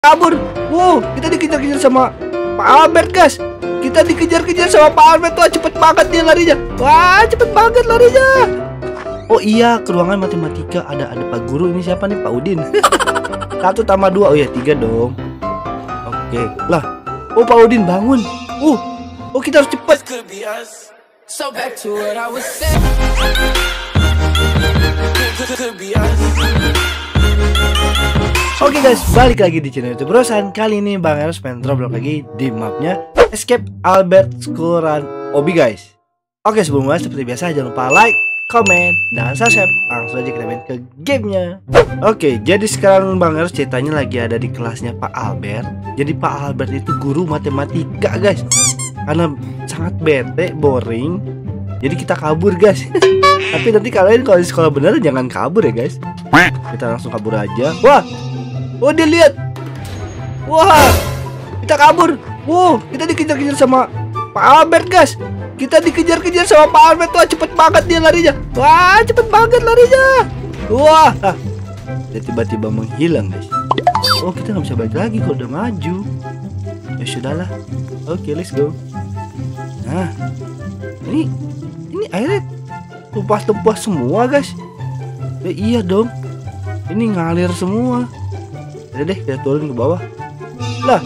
kabur. Wow, kita dikejar-kejar sama Pak Albert, guys. Kita dikejar-kejar sama Pak Albert. Wah, cepet banget dia larinya. Wah, cepet banget larinya. Oh iya, ke ruangan matematika ada Pak Guru. Ini siapa nih? Pak Udin. 1 tambah 2. Oh ya, 3 dong. Oke. Lah. Oh, Pak Udin bangun. Oh, kita harus cepet. Oke guys, balik lagi di channel YouTube Rosan. Kali ini Bang Eros pengen Roblox lagi di mapnya Escape Albert School Run Obby guys. Oke, sebelum mulai seperti biasa jangan lupa like, comment, dan subscribe. Langsung aja kita main ke gamenya. Oke, jadi sekarang Bang Eros ceritanya lagi ada di kelasnya Pak Albert. Jadi Pak Albert itu guru matematika guys. Karena sangat bete, boring, jadi kita kabur guys. Tapi nanti kalian kalau di sekolah bener jangan kabur ya guys. Kita langsung kabur aja. Wah, oh dia lihat. Wah, kita kabur. Wow, kita dikejar-kejar sama Pak Albert guys. Kita dikejar-kejar sama Pak Albert. Wah, cepet banget dia larinya. Wah, cepet banget larinya. Wah, dia tiba-tiba menghilang guys. Oh, kita nggak bisa balik lagi kalau udah maju. Ya sudahlah. Oke, let's go. Nah, ini airnya tumpah-tumpah semua guys. Iya dong, ini ngalir semua. Udah deh, kita turun ke bawah. Lah,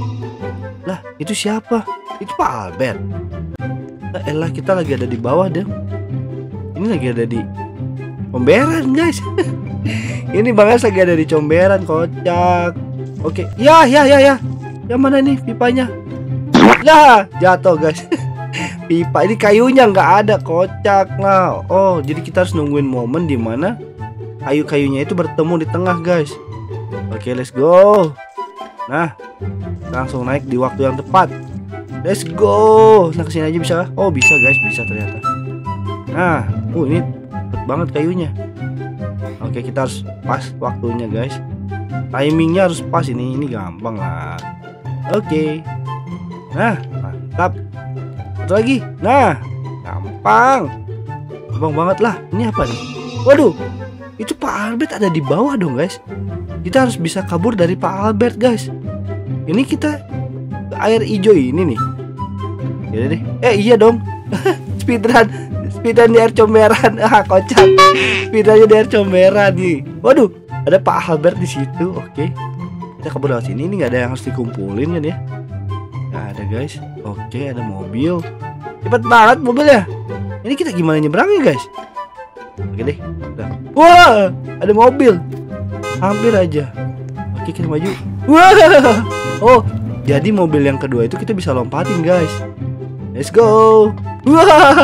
itu siapa? Itu Pak Albert. Nah, elah, kita lagi ada di bawah dong. Ini lagi ada di Comberan guys. Ini Bang Eros lagi ada di Comberan, kocak. Oke, ya. Yang mana nih pipanya? Lah, jatuh guys. Pipa ini kayunya nggak ada, kocak lah. Oh, jadi kita harus nungguin momen dimana kayu-kayunya itu bertemu di tengah guys. Oke, let's go. Nah, langsung naik di waktu yang tepat. Let's go. Nah, kesini aja bisa? Oh, bisa guys, bisa ternyata. Nah, ini cepet banget kayunya. Oke, kita harus pas waktunya guys. Timingnya harus pas, ini gampang lah. Oke. Nah, mantap. Satu lagi. Nah, gampang banget lah. Ini apa nih? Waduh, itu Pak Albert ada di bawah dong guys. Kita harus bisa kabur dari Pak Albert guys. Ini kita air hijau ini nih. Ya deh. Iya dong. speedrun di air Comberan. Kocak. Speedrunnya di air Comberan nih. Waduh, ada Pak Albert di situ. Oke, kita kabur lewat sini. Ini nggak ada yang harus dikumpulin kan ya? Nggak ada guys. Oke, ada mobil. Cepet banget mobilnya. Ini kita gimana nyebrangnya guys? Oke deh. Udah. Wah, ada mobil. Hampir aja. Oke, kita maju. Wah. Oh, jadi mobil yang kedua itu kita bisa lompatin guys. Let's go. Wah.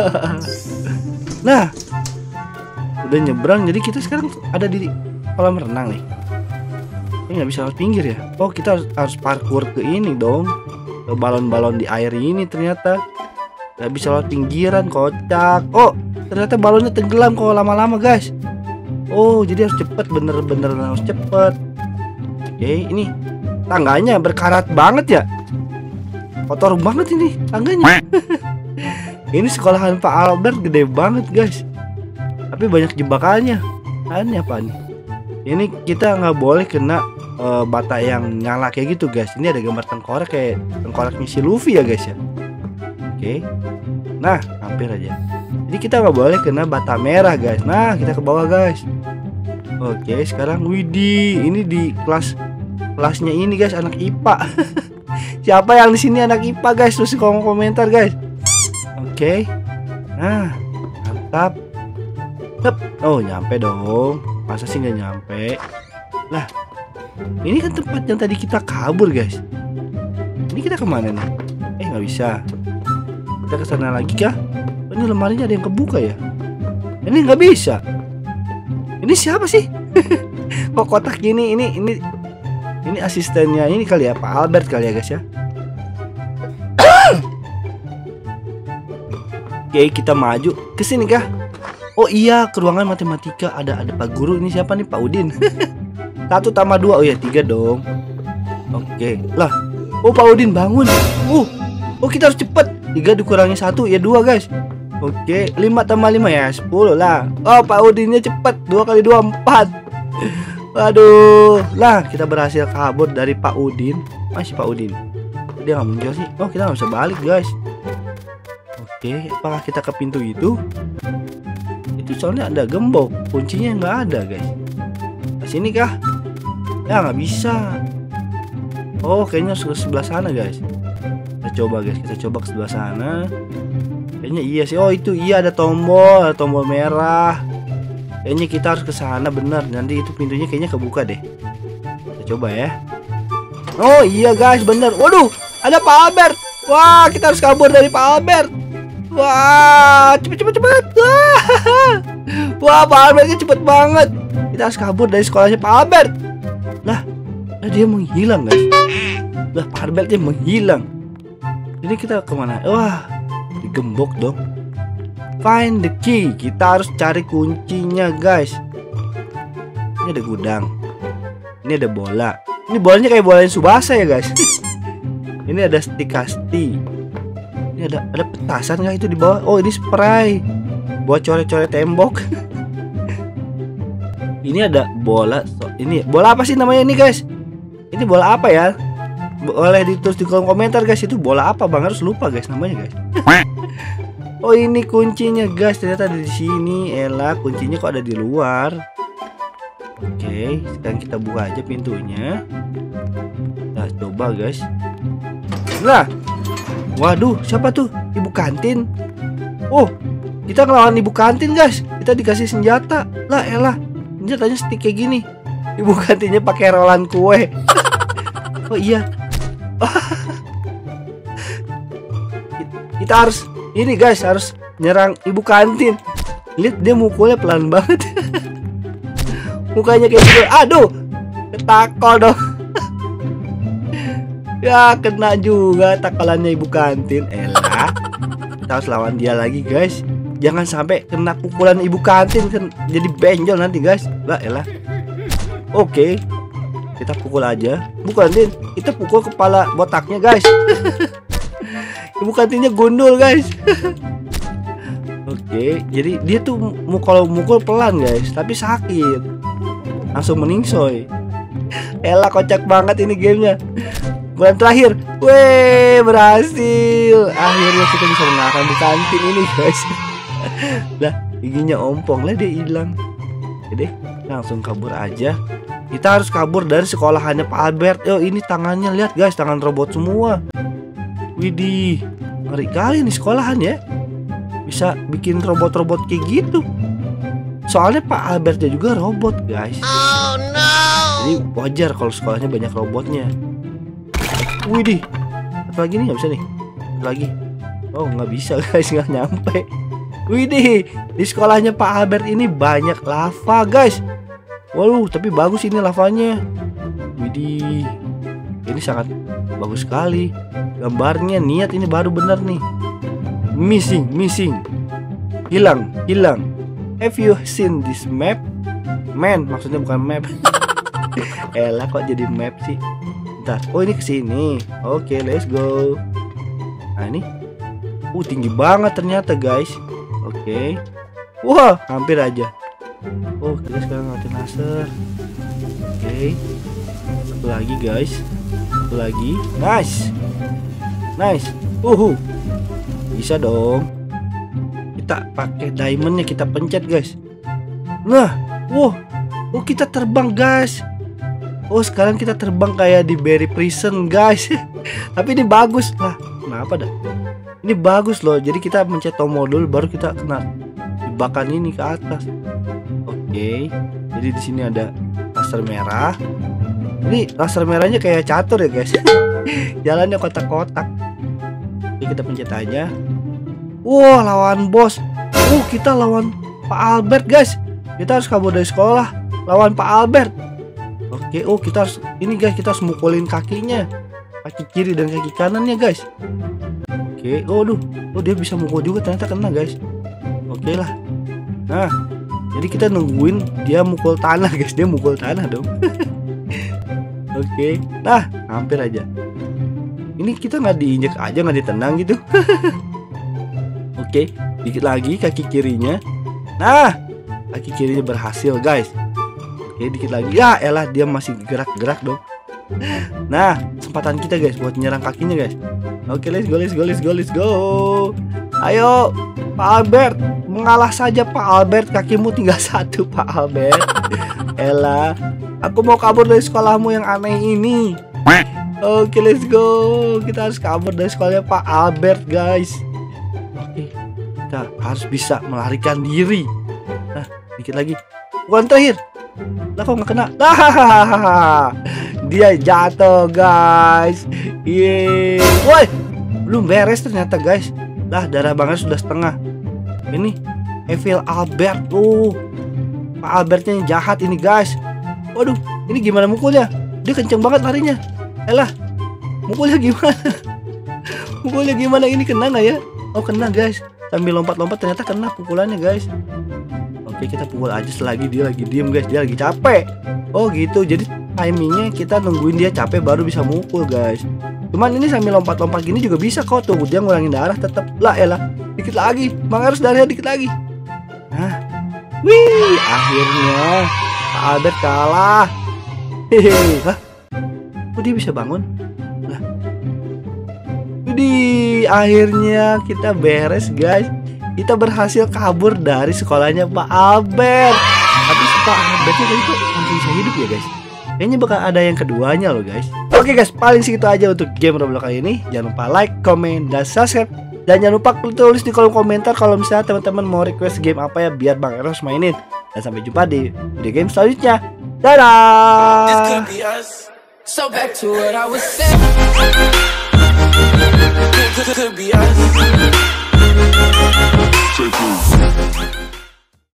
Nah, udah nyebrang. Jadi kita sekarang ada di kolam renang nih. Ini nggak bisa lewat pinggir ya? Oh, kita harus parkour ke ini dong. Ke balon-balon di air ini ternyata. Nggak bisa lewat pinggiran, kocak. Oh, ternyata balonnya tenggelam kalau lama-lama guys. Oh, jadi harus cepet, bener-bener harus cepet. Oke, ini tangganya berkarat banget ya. Kotor banget ini tangganya. Ini sekolahan Pak Albert gede banget guys. Tapi banyak jebakannya. Ini apa nih? Ini kita nggak boleh kena bata yang nyala kayak gitu guys. Ini ada gambar tengkorak kayak tengkoraknya si Luffy ya guys ya. Oke. Nah, hampir aja. Jadi kita nggak boleh kena bata merah guys. Nah, kita ke bawah guys. Oke, sekarang widih, ini di kelasnya ini guys, anak IPA. Siapa yang di sini anak IPA guys? Terus komentar guys. Oke. Nah, mantap. Oh, nyampe dong. Masa sih nggak nyampe? Lah, ini kan tempat yang tadi kita kabur guys. Ini kita kemana nih? Nggak bisa. Kita ke sana lagi kah? Ini lemarinya ada yang kebuka ya? Ini nggak bisa. Ini siapa sih? Kok kotak gini? Ini asistennya ini kali ya, Pak Albert kali ya guys ya. Oke, kita maju ke sini kah? Oh iya, ke ruangan matematika ada Pak Guru. Ini siapa nih? Pak Udin. 1 tambah 2. Oh ya, 3 dong. Oke. Lah. Oh, Pak Udin bangun. Oh, kita harus cepet. 3 dikurangi 1 ya 2 guys. Oke, 5 tambah 5 ya 10 lah. Oh, Pak Udinnya cepet. 2 kali 2 4. Waduh, lah kita berhasil kabur dari Pak Udin. Masih Pak Udin. Dia nggak muncul sih. Oh, kita nggak bisa balik guys. Oke, apakah kita ke pintu itu? Itu soalnya ada gembok, kuncinya nggak ada guys. Ke sini kah? Ya nggak bisa. Oh, kayaknya harus ke sebelah sana guys. Kita coba guys, kita coba ke sebelah sana. Kayaknya iya sih. Oh itu iya, ada tombol merah. Kayaknya kita harus ke sana bener. Nanti itu pintunya kayaknya kebuka deh. Kita coba ya. Oh iya guys, bener. Waduh, ada Pak Albert. Wah, kita harus kabur dari Pak Albert. Wah, cepet. Wah, Pak Albertnya cepet banget. Kita harus kabur dari sekolahnya Pak Albert. Lah dia menghilang guys. Lah Pak Albertnya menghilang. Ini kita kemana? Wah, digembok dong. Find the key. Kita harus cari kuncinya guys. Ini ada gudang. Ini ada bola. Ini bolanya kayak bola Tsubasa ya guys. Ini ada stick kasti. Ini ada petasan nggak itu di bawah? Oh ini spray buat coret-coret tembok. Ini ada bola. Ini bola apa sih namanya ini guys? Ini bola apa ya? Boleh ditulis di kolom komentar guys. Itu bola apa bang? Harus lupa guys namanya guys. Oh ini kuncinya guys. Ternyata ada di sini. Elah, kuncinya kok ada di luar. Oke, sekarang kita buka aja pintunya. Nah coba guys. Nah, waduh, siapa tuh? Ibu kantin. Oh, kita ngelawan ibu kantin guys. Kita dikasih senjata. Lah elah, senjatanya stick kayak gini. Ibu kantinnya pakai rolan kue. Oh iya. Kita harus ini guys, harus nyerang ibu kantin. Lihat dia mukulnya pelan banget. Mukanya kayak gitu. Aduh, ketakol dong. Ya kena juga takolannya ibu kantin. Elah, kita harus lawan dia lagi guys. Jangan sampai kena pukulan ibu kantin kan, jadi benjol nanti guys. Lah elah. Oke, kita pukul aja. Ibu kantin, kita pukul kepala botaknya guys. Ibu kantinnya gundul guys. Oke, jadi dia tuh kalau mukul pelan guys, tapi sakit. Langsung meningsoy. Elah, kocak banget ini gamenya. Bulan terakhir, weh, berhasil. Akhirnya kita bisa mengalahkan di kantin ini guys. Lah, giginya ompong lah, dia hilang. Oke deh, langsung kabur aja. Kita harus kabur dari sekolahannya Pak Albert. Yo, ini tangannya lihat guys, tangan robot semua. Widih, ngeri kali nih sekolahan ya. Bisa bikin robot-robot kayak gitu. Soalnya Pak Albertnya juga robot guys. Oh no. Jadi wajar kalau sekolahnya banyak robotnya. Widih, satu lagi nih, nggak bisa nih. Satu lagi. Oh nggak bisa guys, nggak nyampe. Widih, di sekolahnya Pak Albert ini banyak lava guys. Waduh, tapi bagus ini lavanya. Widih, ini sangat bagus sekali. Gambarnya niat, ini baru bener nih. Missing. Hilang. Have you seen this map? Man, maksudnya bukan map. Elah, kok jadi map sih? Bentar. Oh, ini kesini. Oke, let's go. Nah, ini. Tinggi banget ternyata, guys. Oke. Wah, hampir aja. Oh, kita sekarang ngeliatin laser. Oke. Satu lagi, guys. Satu lagi. Nice. Bisa dong. Kita pakai diamondnya, kita pencet guys. Nah, kita terbang guys. Oh sekarang kita terbang kayak di Berry Prison guys. Tapi ini bagus lah. Kenapa dah? Ini bagus loh. Jadi kita mencet tombol dulu, baru kita kena jebakan ini ke atas. Oke. Jadi di sini ada laser merah. Ini laser merahnya kayak catur ya guys. Jalannya kotak-kotak. Oke, kita pencet aja. Wah, lawan bos. Kita lawan Pak Albert guys. Kita harus kabur dari sekolah lawan Pak Albert. Oke, kita harus ini guys, kita harus mukulin kakinya, kaki kiri dan kaki kanannya guys. Oke, dia bisa mukul juga, ternyata kena guys. Oke lah. Nah, jadi kita nungguin dia mukul tanah guys, dia mukul tanah dong. Oke, nah hampir aja. Ini kita nggak diinjek aja, nggak ditendang gitu. Oke, dikit lagi kaki kirinya. Nah, kaki kirinya berhasil guys. Oke, dikit lagi. Ya elah, dia masih gerak-gerak dong. Nah, kesempatan kita guys buat nyerang kakinya guys. Oke, let's go. Ayo, Pak Albert, mengalah saja Pak Albert. Kakimu tinggal satu Pak Albert. Elah, aku mau kabur dari sekolahmu yang aneh ini. Oke, let's go. Kita harus kabur dari sekolahnya Pak Albert guys. Oke, kita harus bisa melarikan diri. Nah, dikit lagi. Bukan terakhir. Lah kok nggak kena? Dia jatuh guys. Yeay. Woi, belum beres ternyata guys. Lah, darah banget sudah setengah. Ini Evil Albert tuh. Pak Albertnya yang jahat ini guys. Waduh, ini gimana mukulnya? Dia kenceng banget larinya. Elah, mukulnya gimana? Mukulnya gimana? Ini kena nggak ya? Oh, kena guys. Sambil lompat-lompat ternyata kena pukulannya guys. Oke, kita pukul aja selagi dia lagi diem guys. Dia lagi capek. Oh gitu, jadi timingnya kita nungguin dia capek baru bisa mukul guys. Cuman ini sambil lompat-lompat gini juga bisa kok. Tuh, dia ngurangin darah tetap. Lah elah, dikit lagi. Bang harus darahnya dikit lagi. Nah, wih, akhirnya Pak Albert kalah. Hehehe. Hah? Kok dia bisa bangun? Lah. Jadi akhirnya kita beres guys. Kita berhasil kabur dari sekolahnya Pak Albert. Tapi Pak Albertnya tadi kok masih bisa hidup ya guys. Kayaknya bakal ada yang keduanya loh guys. Oke guys, paling segitu aja untuk game Roblox kali ini. Jangan lupa like, comment, dan subscribe. Dan jangan lupa tulis di kolom komentar kalau misalnya teman-teman mau request game apa ya biar Bang Eros mainin. Dan sampai jumpa di video game selanjutnya. Dadah. So back to what I was saying. Could be us.